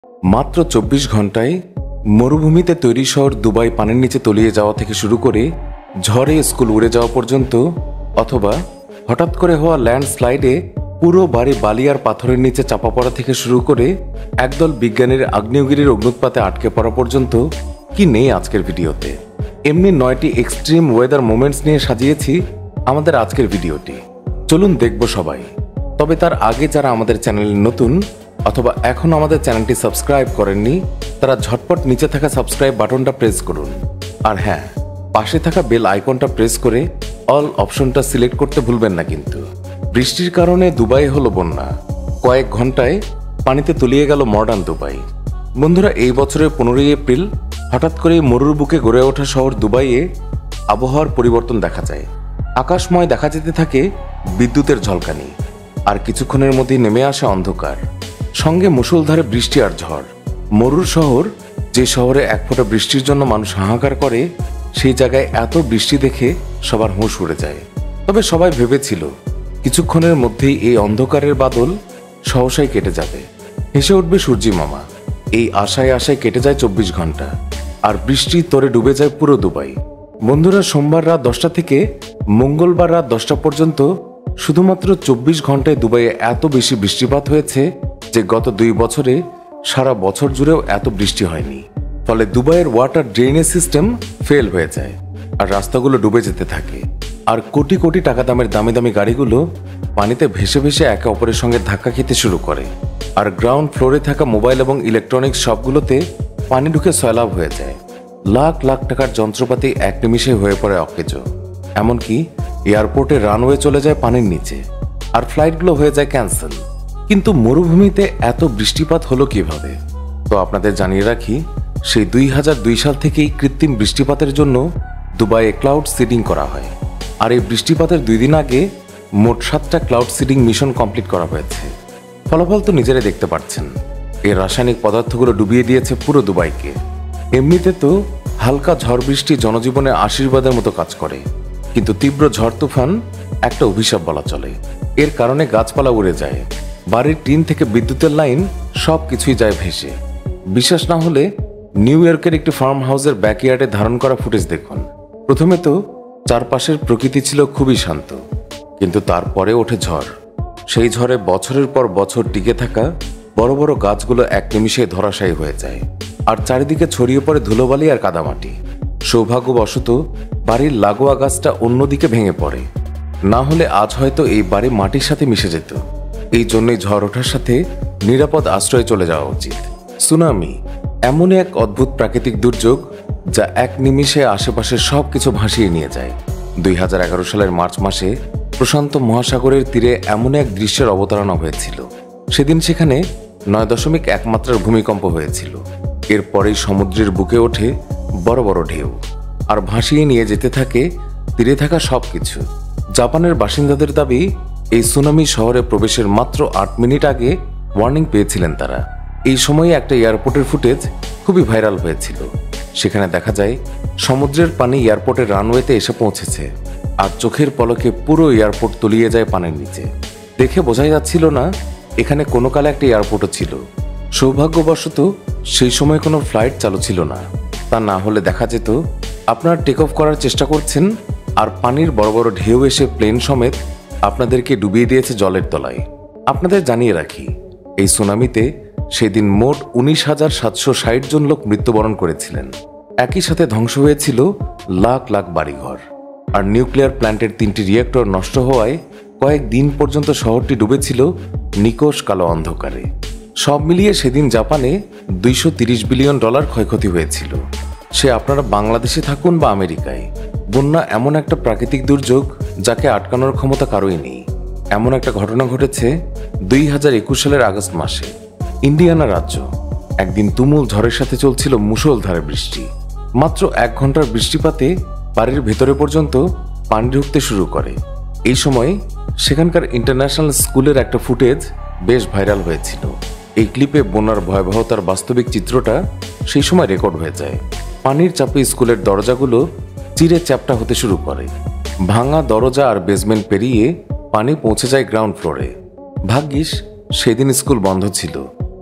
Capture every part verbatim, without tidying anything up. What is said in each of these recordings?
মাত্র চব্বিশ ঘন্টায় মরুভূমিতে তৈরি শহর দুবাই পানির নিচে তলিয়ে যাওয়া থেকে শুরু করে ঝড়ে স্কুল উড়ে যাওয়া পর্যন্ত, অথবা হঠাৎ করে হওয়া ল্যান্ডস্লাইডে পুরো বাড়ি বালি আর পাথরের নিচে চাপা পড়া থেকে শুরু করে একদল বিজ্ঞানীর আগ্নেয়গিরির অগ্নুৎপাতে আটকে পড়া পর্যন্ত কি নেই আজকের ভিডিওতে। এমনি নয়টি এক্সট্রিম ওয়েদার মোমেন্টস নিয়ে সাজিয়েছি আমাদের আজকের ভিডিওটি। চলুন দেখব সবাই। তবে তার আগে যারা আমাদের চ্যানেলে নতুন অথবা এখন আমাদের চ্যানেলটি সাবস্ক্রাইব করেননি, তারা ঝটপট নিচে থাকা সাবস্ক্রাইব বাটনটা প্রেস করুন। আর হ্যাঁ, পাশে থাকা বেল আইকনটা প্রেস করে অল অপশনটা সিলেক্ট করতে ভুলবেন না কিন্তু। বৃষ্টির কারণে দুবাই হলো বন্যা। কয়েক ঘন্টায় পানিতে তলিয়ে গেল মডার্ন দুবাই। বন্ধুরা, এই বছরের পনেরোই এপ্রিল হঠাৎ করে মরুর বুকে গড়ে ওঠা শহর দুবাইয়ে আবহাওয়ার পরিবর্তন দেখা যায়। আকাশময় দেখা যেতে থাকে বিদ্যুতের ঝলকানি, আর কিছুক্ষণের মধ্যেই নেমে আসে অন্ধকার, সঙ্গে মুষলধারে বৃষ্টি আর ঝড়। মরুর শহর, যে শহরে এক ফোঁটা বৃষ্টির জন্য মানুষ হাহাকার করে, সেই জায়গায় এত বৃষ্টি দেখে সবার হুঁশ উড়ে যায়। তবে সবাই ভেবেছিল কিছুক্ষণের মধ্যেই এই অন্ধকারের বাদল সহসাই কেটে যাবে, হেসে উঠবে সূর্যি মামা। এই আশায় আশায় কেটে যায় চব্বিশ ঘন্টা, আর বৃষ্টির তোরে ডুবে যায় পুরো দুবাই। বন্ধুরা, সোমবার রাত দশটা থেকে মঙ্গলবার রাত দশটা পর্যন্ত শুধুমাত্র চব্বিশ ঘন্টায় দুবাইয়ে এত বেশি বৃষ্টিপাত হয়েছে যে গত দুই বছরে সারা বছর জুড়েও এত বৃষ্টি হয়নি। ফলে দুবাইয়ের ওয়াটার ড্রেনেজ সিস্টেম ফেল হয়ে যায়, আর রাস্তাগুলো ডুবে যেতে থাকে। আর কোটি কোটি টাকা দামের দামি দামি গাড়িগুলো পানিতে ভেসে ভেসে একে অপরের সঙ্গে ধাক্কা খেতে শুরু করে। আর গ্রাউন্ড ফ্লোরে থাকা মোবাইল এবং ইলেকট্রনিক্স শপগুলোতে পানি ঢুকে সয়লাভ হয়ে যায়। লাখ লাখ টাকার যন্ত্রপাতি এক নিমিষে হয়ে পড়ে অকেজো। এমনকি এয়ারপোর্টে রানওয়ে চলে যায় পানির নিচে, আর ফ্লাইটগুলো হয়ে যায় ক্যান্সেল। কিন্তু মরুভূমিতে এত বৃষ্টিপাত হলো কিভাবে? তো আপনাদের জানিয়ে রাখি, সেই দুই হাজার দুই সাল থেকেই কৃত্রিম বৃষ্টিপাতের জন্য দুবাইয়ে ক্লাউড সিডিং করা হয়। আর এই বৃষ্টিপাতের দুই দিন আগে মোট সাতটা ক্লাউড সিডিং মিশন কমপ্লিট করা হয়েছে। ফলাফল তো নিজেরাই দেখতে পাচ্ছেন। এই রাসায়নিক পদার্থগুলো ডুবিয়ে দিয়েছে পুরো দুবাইকে। এমনিতে তো হালকা ঝড় বৃষ্টি জনজীবনে আশীর্বাদের মতো কাজ করে, কিন্তু তীব্র ঝড় তুফান একটা অভিশাপ বলা চলে। এর কারণে গাছপালা উড়ে যায়, বাড়ির টিন থেকে বিদ্যুতের লাইন সব কিছুই যায় ভেসে। বিশ্বাস না হলে নিউ ইয়র্কের একটি ফার্ম হাউসের ব্যাকইয়ার্ডে ধারণ করা ফুটেজ দেখুন। প্রথমে তো চারপাশের প্রকৃতি ছিল খুবই শান্ত, কিন্তু তারপরে ওঠে ঝড়। সেই ঝড়ে বছরের পর বছর টিকে থাকা বড় বড় গাছগুলো এক নিমিষে ধরাশায়ী হয়ে যায়, আর চারিদিকে ছড়িয়ে পড়ে ধুলোবালি আর কাদামাটি। সৌভাগ্যবশত বাড়ির লাগোয়া গাছটা অন্যদিকে ভেঙে পড়ে, না হলে আজ হয়তো এই বাড়ি মাটির সাথে মিশে যেত। এই জন্যই ঝড় ওঠার সাথে নিরাপদ আশ্রয়ে চলে যাওয়া উচিত। সুনামি এমনই এক অদ্ভুত প্রাকৃতিক দুর্যোগ যা এক নিমিষে আশেপাশের সব কিছু ভাসিয়ে নিয়ে যায়। দুই হাজার এগারো সালের মার্চ মাসে প্রশান্ত মহাসাগরের তীরে এমন এক দৃশ্যের অবতারণা হয়েছিল। সেদিন সেখানে নয় দশমিক এক মাত্রার ভূমিকম্প হয়েছিল। এরপরেই সমুদ্রের বুকে ওঠে বড় বড় ঢেউ, আর ভাসিয়ে নিয়ে যেতে থাকে তীরে থাকা সবকিছু। জাপানের বাসিন্দাদের দাবি, এই সুনামি শহরে প্রবেশের মাত্র আট মিনিট আগে ওয়ার্নিং পেয়েছিলেন তারা। এই সময়ে একটা এয়ারপোর্টের ফুটেজ খুবই ভাইরাল হয়েছিল। সেখানে দেখা যায় সমুদ্রের পানি এয়ারপোর্টের রানওয়েতে এসে পৌঁছেছে, আর চোখের পলকে পুরো এয়ারপোর্ট তলিয়ে যায় পানির নিচে। দেখে বোঝাই যাচ্ছিল না এখানে কোনো কালে একটা এয়ারপোর্টও ছিল। সৌভাগ্যবশত সেই সময় কোনো ফ্লাইট চালু ছিল না। তা না হলে দেখা যেত আপনারা টেক অফ করার চেষ্টা করছেন, আর পানির বড় বড় ঢেউ এসে প্লেন সমেত আপনাদেরকে ডুবিয়ে দিয়েছে জলের তলায়। আপনাদের জানিয়ে রাখি, এই সুনামিতে সেদিন মোট উনিশ হাজার সাতশো ষাট জন লোক মৃত্যুবরণ করেছিলেন। একই সাথে ধ্বংস হয়েছিল লাখ লাখ বাড়িঘর, আর নিউক্লিয়ার প্ল্যান্টের তিনটি রিয়েক্টর নষ্ট হওয়ায় কয়েক দিন পর্যন্ত শহরটি ডুবেছিল নিকোষ কালো অন্ধকারে। সব মিলিয়ে সেদিন জাপানে দুইশো তিরিশ বিলিয়ন ডলার ক্ষয়ক্ষতি হয়েছিল। সে আপনারা বাংলাদেশে থাকুন বা আমেরিকায়, বন্যা এমন একটা প্রাকৃতিক দুর্যোগ যাকে আটকানোর ক্ষমতা কারোই নেই। এমন একটা ঘটনা ঘটেছে দুই হাজার একুশ সালের আগস্ট মাসে। ইন্ডিয়ানা রাজ্য একদিন তুমুল ঝড়ের সাথে চলছিল মুষলধারে বৃষ্টি। মাত্র এক ঘন্টার বৃষ্টিপাতে বাড়ির ভেতরে পর্যন্ত পানি ঢুকতে শুরু করে। এই সময় সেখানকার ইন্টারন্যাশনাল স্কুলের একটা ফুটেজ বেশ ভাইরাল হয়েছিল। এই ক্লিপে বন্যার ভয়াবহতার বাস্তবিক চিত্রটা সেই সময় রেকর্ড হয়ে যায়। পানির চাপে স্কুলের দরজাগুলো চিরে চ্যাপ্টা হতে শুরু করে। ভাঙা দরজা আর বেসমেন্ট পেরিয়ে পানি পৌঁছে যায় গ্রাউন্ড ফ্লোরে। ভাগ্যিস সেদিন স্কুল বন্ধ ছিল,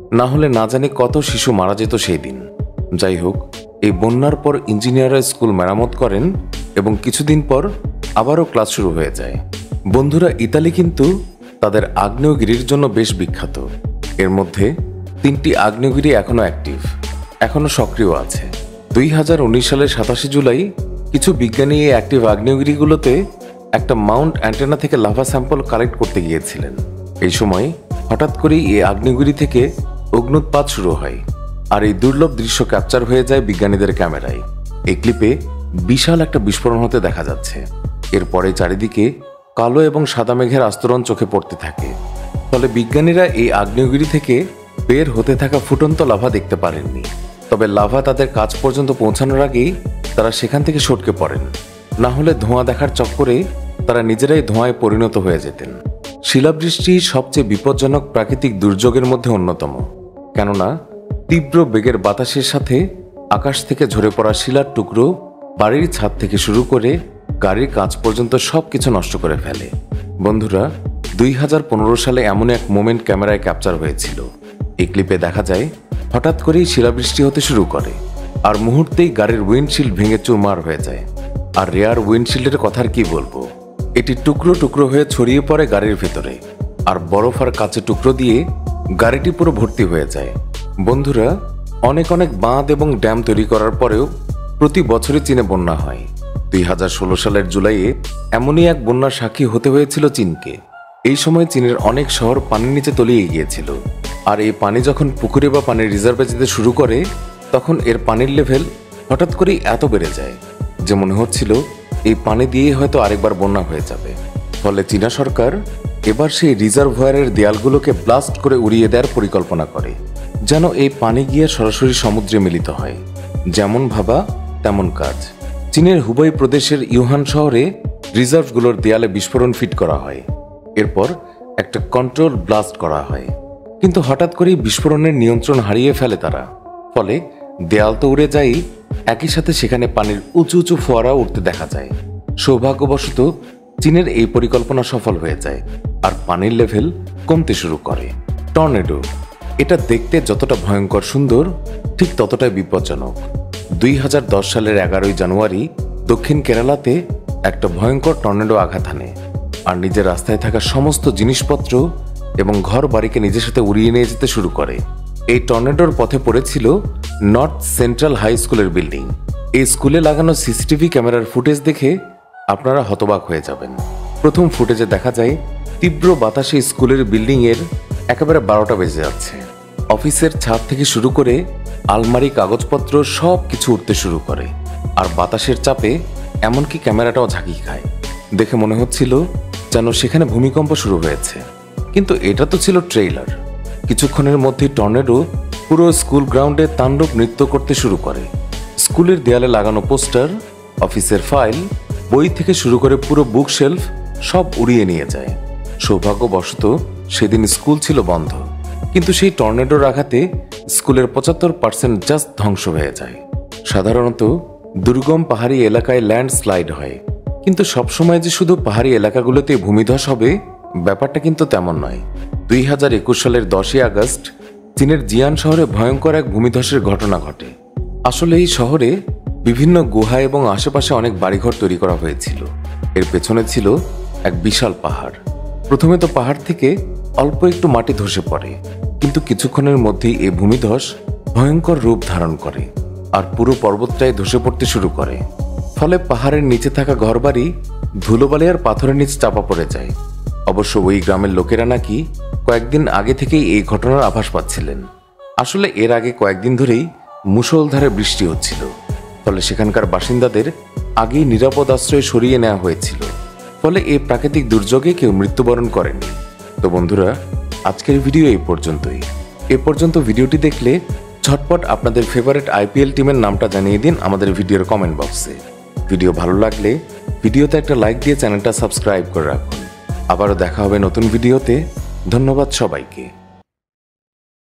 না হলে না জানি কত শিশু মারা যেত সেই দিন। যাই হোক, এই বন্যার পর ইঞ্জিনিয়াররা স্কুল মেরামত করেন এবং কিছুদিন পর আবারও ক্লাস শুরু হয়ে যায়। বন্ধুরা, ইতালি কিন্তু তাদের আগ্নেয়গিরির জন্য বেশ বিখ্যাত। এর মধ্যে তিনটি আগ্নেয়গিরি এখনও অ্যাক্টিভ, এখনও সক্রিয় আছে। দুই হাজার উনিশ সালের সাতাশে জুলাই কিছু বিজ্ঞানী এই অ্যাক্টিভ আগ্নেয়গিরিগুলোতে একটা মাউন্ট অ্যান্টেনা থেকে লাভা স্যাম্পল কালেক্ট করতে গিয়েছিলেন। এই সময় হঠাৎ করেই এই আগ্নেয়গিরি থেকে অগ্নুৎপাত শুরু হয়, আর এই দুর্লভ দৃশ্য ক্যাপচার হয়ে যায় বিজ্ঞানীদের ক্যামেরায়। এই ক্লিপে বিশাল একটা বিস্ফোরণ হতে দেখা যাচ্ছে। এরপরে চারিদিকে কালো এবং সাদা মেঘের আস্তরণ চোখে পড়তে থাকে। ফলে বিজ্ঞানীরা এই আগ্নেয়গিরি থেকে বের হতে থাকা ফুটন্ত লাভা দেখতে পারেননি। তবে লাভা তাদের কাজ পর্যন্ত পৌঁছানোর আগেই তারা সেখান থেকে সটকে পড়েন, না হলে ধোঁয়া দেখার চক্করে তারা নিজেরাই ধোঁয়ায় পরিণত হয়ে যেতেন। শিলাবৃষ্টি সবচেয়ে বিপজ্জনক প্রাকৃতিক দুর্যোগের মধ্যে অন্যতম, কেননা তীব্র বেগের বাতাসের সাথে আকাশ থেকে ঝরে পড়া শিলার টুকরো বাড়ির ছাদ থেকে শুরু করে গাড়ির কাঁচ পর্যন্ত সবকিছু নষ্ট করে ফেলে। বন্ধুরা, দুই হাজার পনেরো সালে এমন এক মোমেন্ট ক্যামেরায় ক্যাপচার হয়েছিল। এই ক্লিপে দেখা যায় হঠাৎ করেই শিলাবৃষ্টি হতে শুরু করে, আর মুহূর্তেই গাড়ির উইন্ডশিল্ড ভেঙে চুরমার হয়ে যায়। আর রেয়ার উইন্ডশিল্ডের কথার কি বলবো, এটি টুকরো টুকরো হয়ে ছড়িয়ে পড়ে গাড়ির ভেতরে, আর বরফ আর কাঁচের টুকরো দিয়ে গাড়িটি পুরো ভর্তি হয়ে যায়। বন্ধুরা, অনেক অনেক বাঁধ এবং ড্যাম তৈরি করার পরেও প্রতি বছরই চীনে বন্যা হয়। দুই হাজার ষোলো সালের জুলাইয়ে এমনই এক বন্যার সাক্ষী হতে হয়েছিল চীনকে। এই সময় চীনের অনেক শহর পানির নিচে তলিয়ে গিয়েছিল, আর এই পানি যখন পুকুরে বা পানির রিজার্ভে যেতে শুরু করে তখন এর পানির লেভেল হঠাৎ করেই এত বেড়ে যায় যে মনে হচ্ছিল এই পানি দিয়ে হয়তো আরেকবার বন্যা হয়ে যাবে। ফলে চীনা সরকার এবার সেই রিজার্ভয়ারের দেয়ালগুলোকে ব্লাস্ট করে উড়িয়ে দেওয়ার পরিকল্পনা করে, যেন এই পানি গিয়ে সরাসরি সমুদ্রে মিলিত হয়। যেমন ভাবা তেমন কাজ। চীনের হুবাই প্রদেশের ইউহান শহরে রিজার্ভগুলোর দেয়ালে বিস্ফোরণ ফিট করা হয়। এরপর একটা কন্ট্রোল ব্লাস্ট করা হয়, কিন্তু হঠাৎ করেই বিস্ফোরণের নিয়ন্ত্রণ হারিয়ে ফেলে তারা। ফলে দেয়াল তো উড়ে যায়, একই সাথে সেখানে পানির উঁচু উঁচু ফোয়ারা উঠতে দেখা যায়। সৌভাগ্যবশত চীনের এই পরিকল্পনা সফল হয়ে যায়, আর পানির লেভেল কমতে শুরু করে। টর্নেডো, এটা দেখতে যতটা ভয়ঙ্কর সুন্দর, ঠিক ততটাই বিপজ্জনক। দুই হাজার দশ সালের এগারোই জানুয়ারি দক্ষিণ কেরালাতে একটা ভয়ঙ্কর টর্নেডো আঘাত হানে, আর নিজের রাস্তায় থাকা সমস্ত জিনিসপত্র এবং ঘর বাড়িকে নিজের সাথে উড়িয়ে নিয়ে যেতে শুরু করে। এই টর্নেডোর পথে পড়েছিল নর্থ সেন্ট্রাল হাই স্কুলের বিল্ডিং। এই স্কুলে লাগানো সিসিটিভি ক্যামেরার ফুটেজ দেখে আপনারা হতবাক হয়ে যাবেন। প্রথম ফুটেজে দেখা যায় তীব্র বাতাসে স্কুলের বিল্ডিং এর একেবারে বারোটা বেজে যাচ্ছে। অফিসের ছাদ থেকে শুরু করে আলমারি, কাগজপত্র সব কিছু উঠতে শুরু করে, আর বাতাসের চাপে এমনকি ক্যামেরাটাও ঝাঁকি খায়। দেখে মনে হচ্ছিল যেন সেখানে ভূমিকম্প শুরু হয়েছে, কিন্তু এটা তো ছিল ট্রেইলার। কিছুক্ষণের মধ্যে টর্নেডো পুরো স্কুল গ্রাউন্ডে তাণ্ডব নৃত্য করতে শুরু করে। স্কুলের দেয়ালে লাগানো পোস্টার, অফিসের ফাইল, বই থেকে শুরু করে পুরো বুক শেলফ সব উড়িয়ে নিয়ে যায়। সৌভাগ্যবশত সেদিন স্কুল ছিল বন্ধ, কিন্তু সেই টর্নেডোর আঘাতে স্কুলের পঁচাত্তর পার্সেন্ট জাস্ট ধ্বংস হয়ে যায়। সাধারণত দুর্গম পাহাড়ি এলাকায় ল্যান্ডস্লাইড হয়, কিন্তু সবসময় যে শুধু পাহাড়ি এলাকাগুলোতে ভূমিধস হবে ব্যাপারটা কিন্তু তেমন নয়। দুই হাজার একুশ সালের দশই আগস্ট চীনের জিয়ান শহরে ভয়ঙ্কর এক ভূমিধসের ঘটনা ঘটে। আসলে এই শহরে বিভিন্ন গুহা এবং আশেপাশে অনেক বাড়িঘর তৈরি করা হয়েছিল। এর পেছনে ছিল এক বিশাল পাহাড়। প্রথমে তো পাহাড় থেকে অল্প একটু মাটি ধসে পড়ে, কিন্তু কিছুক্ষণের মধ্যেই এই ভূমিধস ভয়ঙ্কর রূপ ধারণ করে, আর পুরো পর্বতটাই ধসে পড়তে শুরু করে। ফলে পাহাড়ের নিচে থাকা ঘরবাড়ি ধুলোবালি আর পাথরের নিচে চাপা পড়ে যায়। অবশ্য ওই গ্রামের লোকেরা নাকি কয়েকদিন আগে থেকেই এই ঘটনার আভাস পাচ্ছিলেন। আসলে এর আগে কয়েকদিন ধরেই মুষলধারে বৃষ্টি হচ্ছিল, ফলে সেখানকার বাসিন্দাদের আগেই নিরাপদ আশ্রয়ে সরিয়ে নেওয়া হয়েছিল। ফলে এই প্রাকৃতিক দুর্যোগে কেউ মৃত্যুবরণ করেনি। তো বন্ধুরা, আজকের ভিডিও এই পর্যন্তই। এ পর্যন্ত ভিডিওটি দেখলে ঝটপট আপনাদের ফেভারিট আইপিএল টিমের নামটা জানিয়ে দিন আমাদের ভিডিওর কমেন্ট বক্সে। ভিডিও ভালো লাগলে ভিডিওতে একটা লাইক দিয়ে চ্যানেলটা সাবস্ক্রাইব করে রাখুন। আবারও দেখা হবে নতুন ভিডিওতে। ধন্যবাদ সবাইকে।